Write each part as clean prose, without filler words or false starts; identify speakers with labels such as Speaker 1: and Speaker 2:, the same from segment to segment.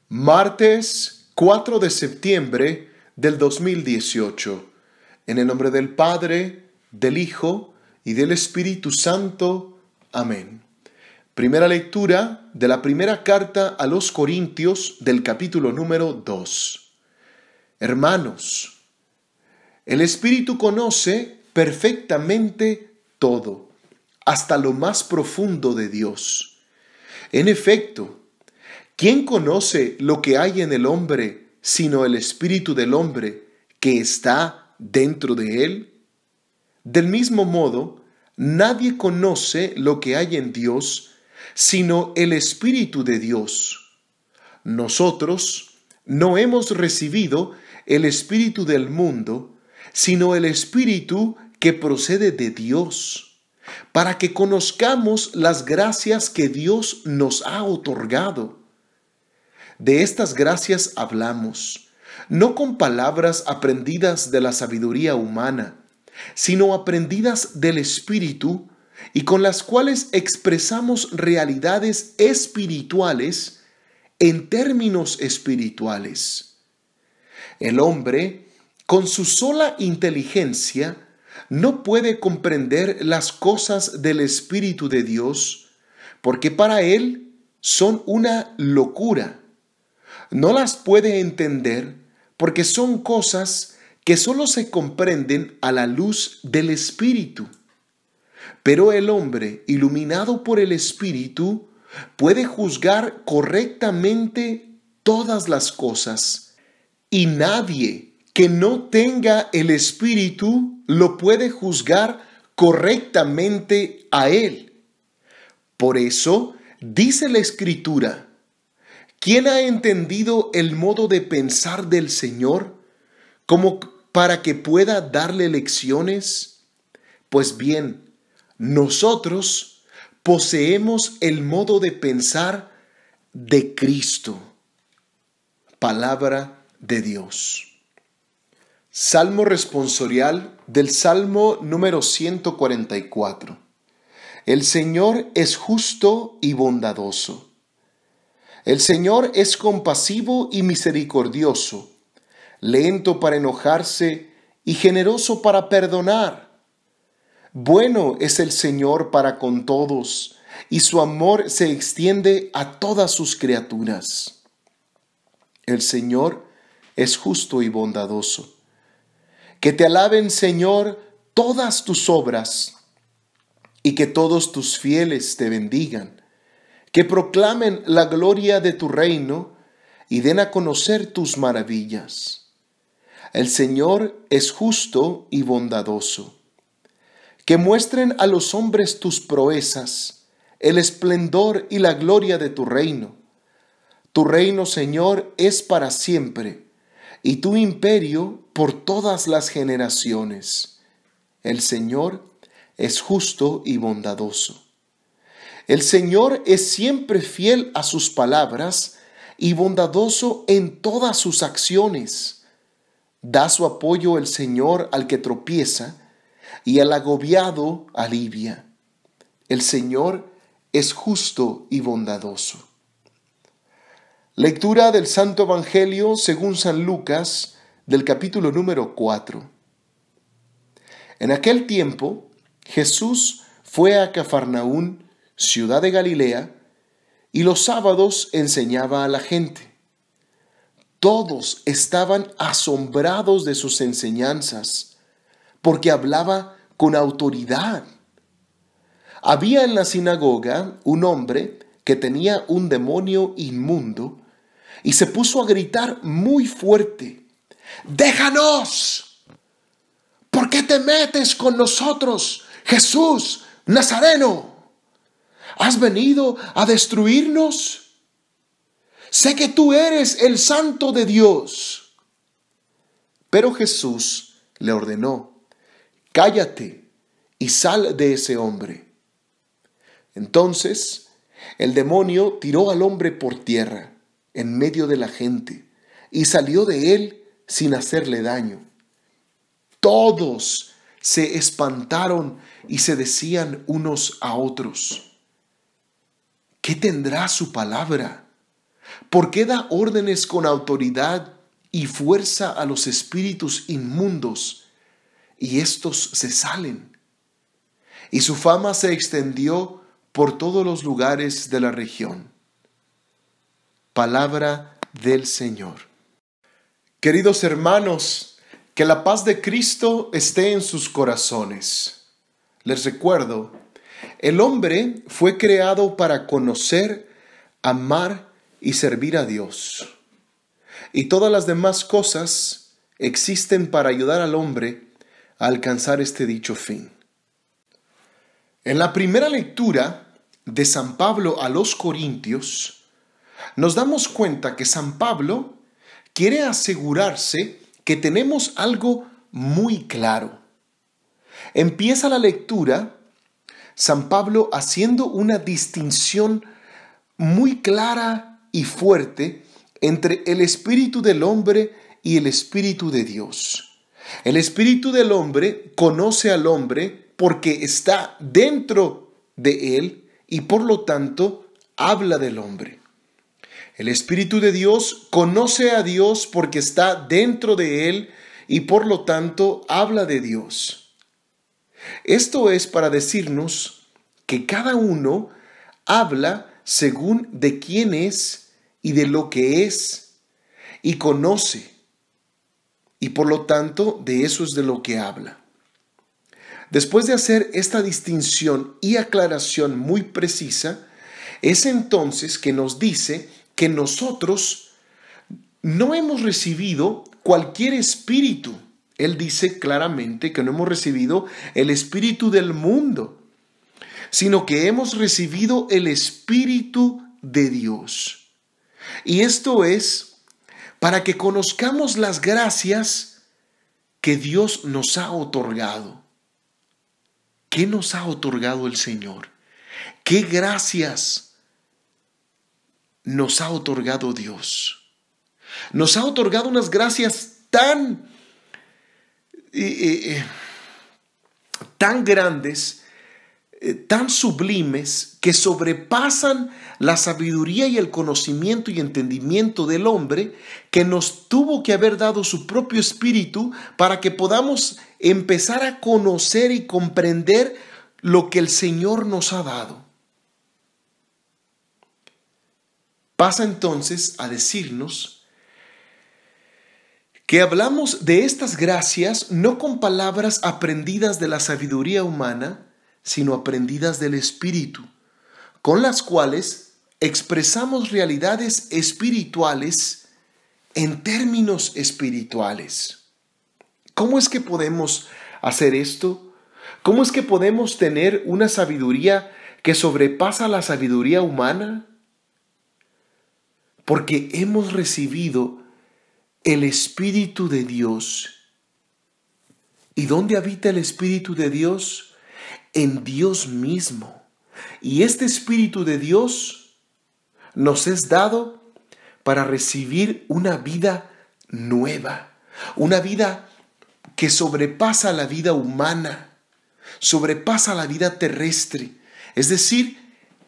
Speaker 1: Martes 4 de septiembre del 2018. En el nombre del Padre, del Hijo y del Espíritu Santo. Amén. Primera lectura de la primera carta a los Corintios del capítulo número 2. Hermanos, el Espíritu conoce perfectamente todo, hasta lo más profundo de Dios. En efecto, ¿quién conoce lo que hay en el hombre sino el espíritu del hombre que está dentro de él? Del mismo modo, nadie conoce lo que hay en Dios sino el Espíritu de Dios. Nosotros no hemos recibido el espíritu del mundo, sino el Espíritu que procede de Dios, para que conozcamos las gracias que Dios nos ha otorgado. De estas gracias hablamos, no con palabras aprendidas de la sabiduría humana, sino aprendidas del Espíritu y con las cuales expresamos realidades espirituales en términos espirituales. El hombre, con su sola inteligencia, no puede comprender las cosas del Espíritu de Dios, porque para él son una locura. No las puede entender porque son cosas que solo se comprenden a la luz del Espíritu. Pero el hombre, iluminado por el Espíritu, puede juzgar correctamente todas las cosas, y nadie que no tenga el Espíritu lo puede juzgar correctamente a él. Por eso dice la Escritura: ¿quién ha entendido el modo de pensar del Señor, como para que pueda darle lecciones? Pues bien, nosotros poseemos el modo de pensar de Cristo. Palabra de Dios. Salmo responsorial del Salmo número 144. El Señor es justo y bondadoso. El Señor es compasivo y misericordioso, lento para enojarse y generoso para perdonar. Bueno es el Señor para con todos, y su amor se extiende a todas sus criaturas. El Señor es justo y bondadoso. Que te alaben, Señor, todas tus obras, y que todos tus fieles te bendigan. Que proclamen la gloria de tu reino y den a conocer tus maravillas. El Señor es justo y bondadoso. Que muestren a los hombres tus proezas, el esplendor y la gloria de tu reino. Tu reino, Señor, es para siempre, y tu imperio por todas las generaciones. El Señor es justo y bondadoso. El Señor es siempre fiel a sus palabras y bondadoso en todas sus acciones. Da su apoyo el Señor al que tropieza y al agobiado alivia. El Señor es justo y bondadoso. Lectura del Santo Evangelio según San Lucas, del capítulo número 4. En aquel tiempo, Jesús fue a Cafarnaún, ciudad de Galilea, y los sábados enseñaba a la gente. Todos estaban asombrados de sus enseñanzas, porque hablaba con autoridad. Había en la sinagoga un hombre que tenía un demonio inmundo y se puso a gritar muy fuerte: ¡déjanos! ¿Por qué te metes con nosotros, Jesús Nazareno? ¿Has venido a destruirnos? Sé que tú eres el Santo de Dios. Pero Jesús le ordenó: cállate y sal de ese hombre. Entonces el demonio tiró al hombre por tierra, en medio de la gente, y salió de él sin hacerle daño. Todos se espantaron y se decían unos a otros: ¿qué tendrá su palabra? ¿Por qué da órdenes con autoridad y fuerza a los espíritus inmundos? Y estos se salen. Y su fama se extendió por todos los lugares de la región. Palabra del Señor. Queridos hermanos, que la paz de Cristo esté en sus corazones. Les recuerdo, el hombre fue creado para conocer, amar y servir a Dios. Y todas las demás cosas existen para ayudar al hombre a alcanzar este dicho fin. En la primera lectura de San Pablo a los Corintios, nos damos cuenta que San Pablo quiere asegurarse que tenemos algo muy claro. Empieza la lectura San Pablo haciendo una distinción muy clara y fuerte entre el espíritu del hombre y el espíritu de Dios. El espíritu del hombre conoce al hombre porque está dentro de él y por lo tanto habla del hombre. El espíritu de Dios conoce a Dios porque está dentro de él y por lo tanto habla de Dios. Esto es para decirnos que cada uno habla según de quién es y de lo que es y conoce, y por lo tanto de eso es de lo que habla. Después de hacer esta distinción y aclaración muy precisa, es entonces que nos dice que nosotros no hemos recibido cualquier espíritu. Él dice claramente que no hemos recibido el espíritu del mundo, sino que hemos recibido el Espíritu de Dios. Y esto es para que conozcamos las gracias que Dios nos ha otorgado. ¿Qué nos ha otorgado el Señor? ¿Qué gracias nos ha otorgado Dios? Nos ha otorgado unas gracias tan grandes, tan sublimes, que sobrepasan la sabiduría y el conocimiento y entendimiento del hombre, que nos tuvo que haber dado su propio espíritu para que podamos empezar a conocer y comprender lo que el Señor nos ha dado. Pasa entonces a decirnos que hablamos de estas gracias no con palabras aprendidas de la sabiduría humana, sino aprendidas del Espíritu, con las cuales expresamos realidades espirituales en términos espirituales. ¿Cómo es que podemos hacer esto? ¿Cómo es que podemos tener una sabiduría que sobrepasa la sabiduría humana? Porque hemos recibido el Espíritu de Dios. ¿Y dónde habita el Espíritu de Dios? En Dios mismo. Y este Espíritu de Dios nos es dado para recibir una vida nueva, una vida que sobrepasa la vida humana, sobrepasa la vida terrestre, es decir,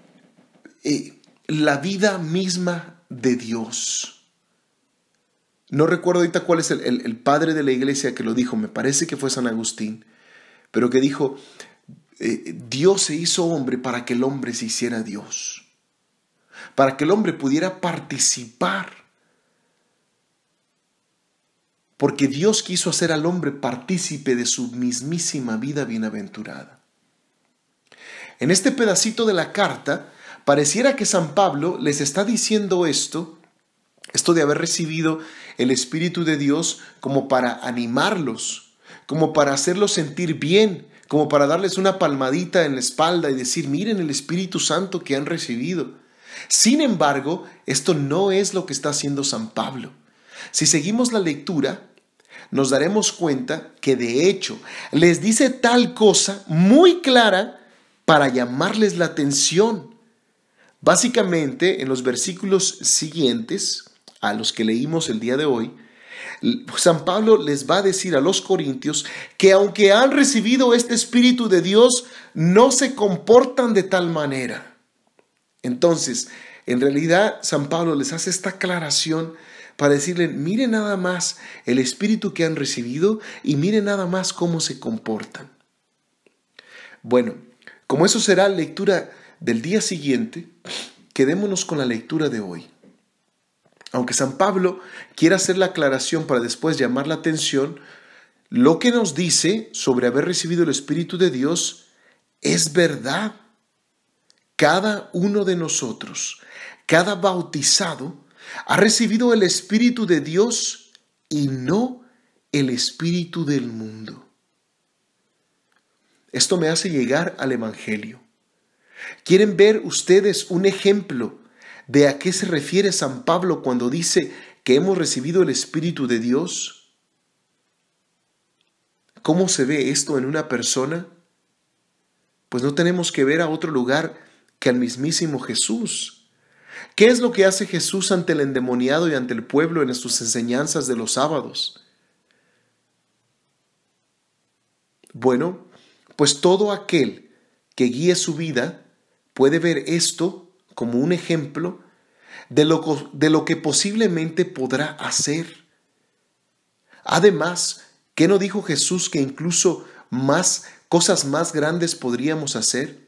Speaker 1: la vida misma de Dios. No recuerdo ahorita cuál es el padre de la iglesia que lo dijo, me parece que fue San Agustín, pero que dijo, Dios se hizo hombre para que el hombre se hiciera Dios, para que el hombre pudiera participar, porque Dios quiso hacer al hombre partícipe de su mismísima vida bienaventurada. En este pedacito de la carta, pareciera que San Pablo les está diciendo esto de haber recibido el Espíritu de Dios como para animarlos, como para hacerlos sentir bien, como para darles una palmadita en la espalda y decir, miren el Espíritu Santo que han recibido. Sin embargo, esto no es lo que está haciendo San Pablo. Si seguimos la lectura, nos daremos cuenta que de hecho les dice tal cosa muy clara para llamarles la atención. Básicamente, en los versículos siguientes, a los que leímos el día de hoy, San Pablo les va a decir a los corintios que aunque han recibido este Espíritu de Dios, no se comportan de tal manera. Entonces, En realidad, San Pablo les hace esta aclaración para decirle, miren nada más el espíritu que han recibido y miren nada más cómo se comportan. Bueno, como eso será lectura del día siguiente, quedémonos con la lectura de hoy. Aunque San Pablo quiera hacer la aclaración para después llamar la atención, lo que nos dice sobre haber recibido el Espíritu de Dios es verdad. Cada uno de nosotros, cada bautizado, ha recibido el Espíritu de Dios y no el espíritu del mundo. Esto me hace llegar al Evangelio. ¿Quieren ver ustedes un ejemplo de a qué se refiere San Pablo cuando dice que hemos recibido el Espíritu de Dios? ¿Cómo se ve esto en una persona? Pues no tenemos que ver a otro lugar que al mismísimo Jesús. ¿Qué es lo que hace Jesús ante el endemoniado y ante el pueblo en sus enseñanzas de los sábados? Bueno, pues todo aquel que guíe su vida puede ver esto como un ejemplo de lo que posiblemente podrá hacer. Además, ¿qué no dijo Jesús que incluso cosas más grandes podríamos hacer?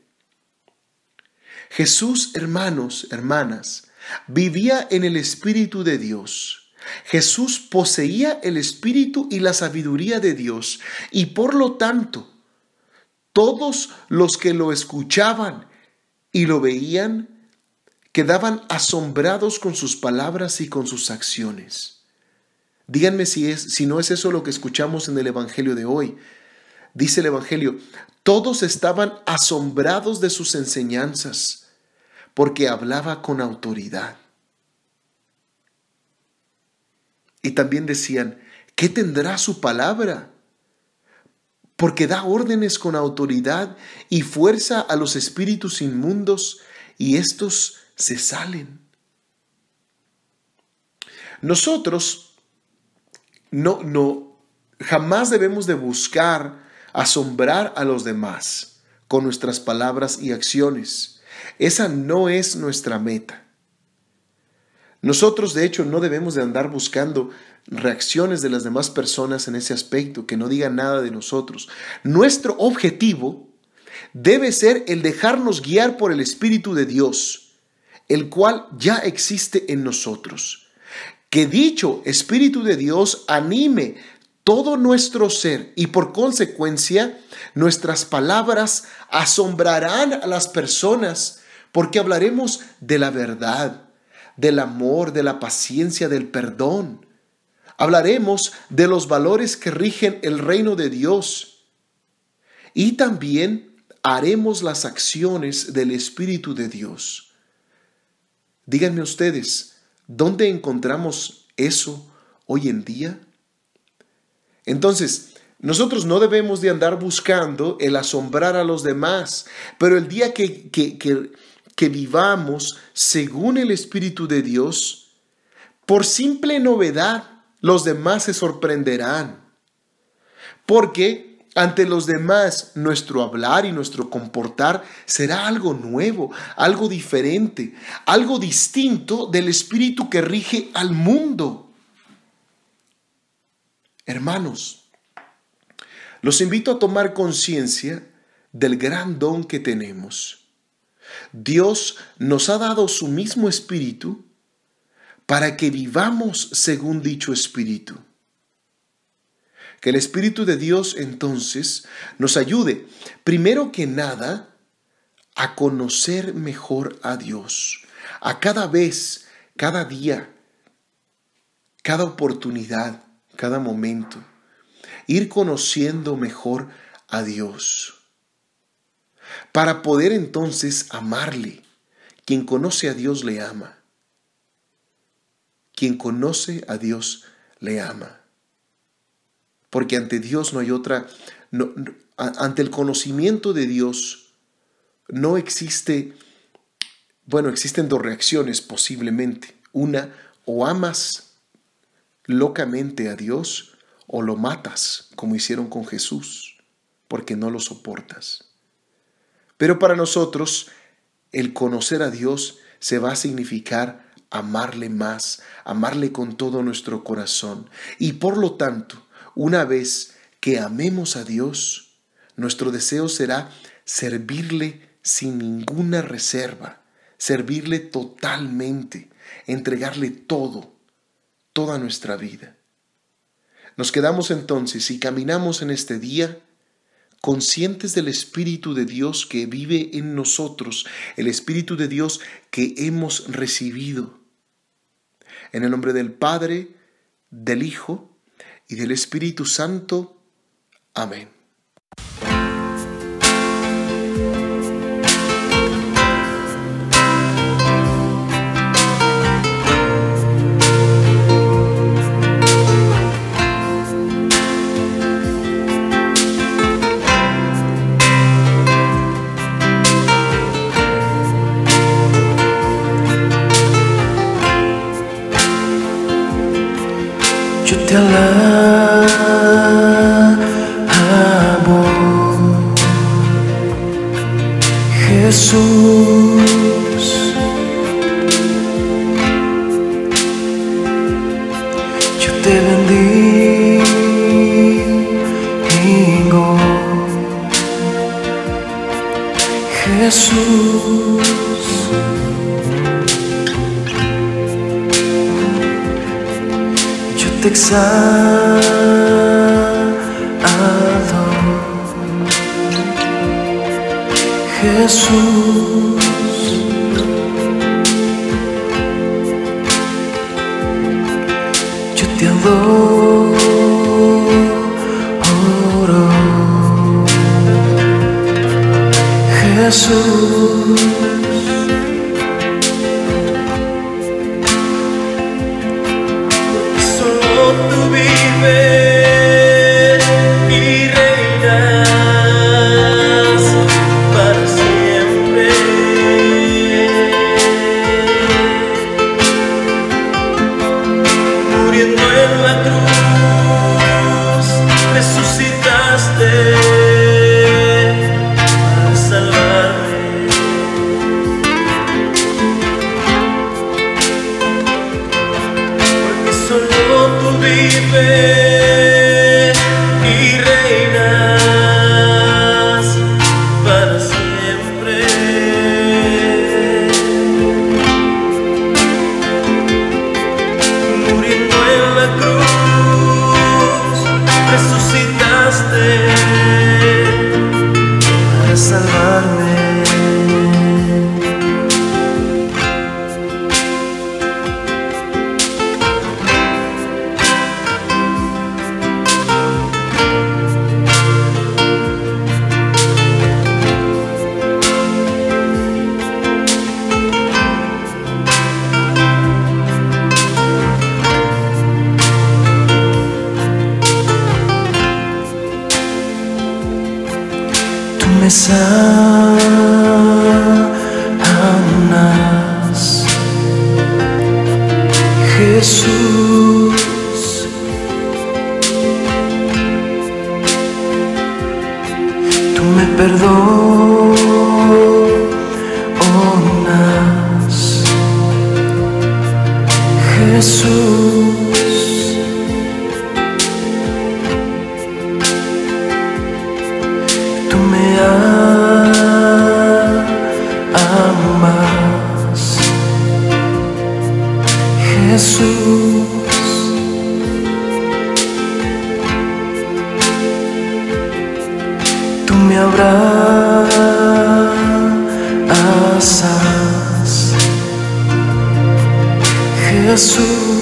Speaker 1: Jesús, hermanos, hermanas, vivía en el Espíritu de Dios. Jesús poseía el Espíritu y la sabiduría de Dios, y por lo tanto, todos los que lo escuchaban y lo veían quedaban asombrados con sus palabras y con sus acciones. Díganme si no es eso lo que escuchamos en el Evangelio de hoy. Dice el Evangelio, todos estaban asombrados de sus enseñanzas, porque hablaba con autoridad. Y también decían, ¿qué tendrá su palabra? Porque da órdenes con autoridad y fuerza a los espíritus inmundos, y estos se salen. Nosotros jamás debemos de buscar asombrar a los demás con nuestras palabras y acciones. Esa no es nuestra meta. Nosotros, de hecho, no debemos de andar buscando reacciones de las demás personas en ese aspecto, que no digan nada de nosotros. Nuestro objetivo debe ser el dejarnos guiar por el Espíritu de Dios, el cual ya existe en nosotros. Que dicho Espíritu de Dios anime todo nuestro ser y por consecuencia nuestras palabras asombrarán a las personas porque hablaremos de la verdad, del amor, de la paciencia, del perdón. Hablaremos de los valores que rigen el reino de Dios y también haremos las acciones del Espíritu de Dios. Díganme ustedes, ¿dónde encontramos eso hoy en día? Entonces, nosotros no debemos de andar buscando el asombrar a los demás, pero el día que vivamos según el Espíritu de Dios, por simple novedad, los demás se sorprenderán. Porque ante los demás, nuestro hablar y nuestro comportar será algo nuevo, algo diferente, algo distinto del espíritu que rige al mundo. Hermanos, los invito a tomar conciencia del gran don que tenemos. Dios nos ha dado su mismo espíritu para que vivamos según dicho espíritu. Que el Espíritu de Dios entonces nos ayude, primero que nada, a conocer mejor a Dios. A cada vez, cada día, cada oportunidad, cada momento, ir conociendo mejor a Dios. Para poder entonces amarle. Quien conoce a Dios le ama. Quien conoce a Dios le ama. Porque ante Dios no hay otra, ante el conocimiento de Dios no existe, existen dos reacciones posiblemente. Una, o amas locamente a Dios o lo matas, como hicieron con Jesús, porque no lo soportas. Pero para nosotros, el conocer a Dios se va a significar amarle más, amarle con todo nuestro corazón. Y por lo tanto, una vez que amemos a Dios, nuestro deseo será servirle sin ninguna reserva, servirle totalmente, entregarle todo, toda nuestra vida. Nos quedamos entonces y caminamos en este día conscientes del Espíritu de Dios que vive en nosotros, el Espíritu de Dios que hemos recibido. En el nombre del Padre, del Hijo y del Espíritu Santo. Amén.
Speaker 2: Yo te alabo, Jesús. Yo te bendigo, Jesús. Te exalto, Jesús. Yo te adoro, Jesús. Sanas, Jesús. Tú me perdonas, Jesús. Tú me amas, Jesús. Tú me abrazas, Jesús.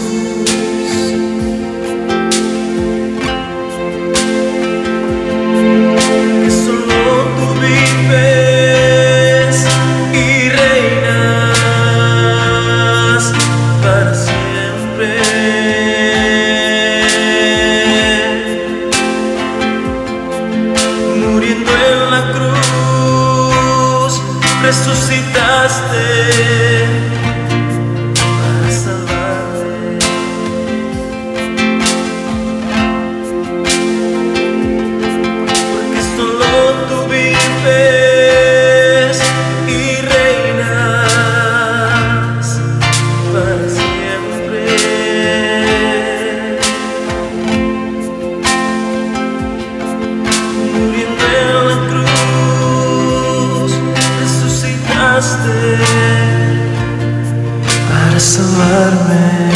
Speaker 2: Resucitaste para salvarme. sabes.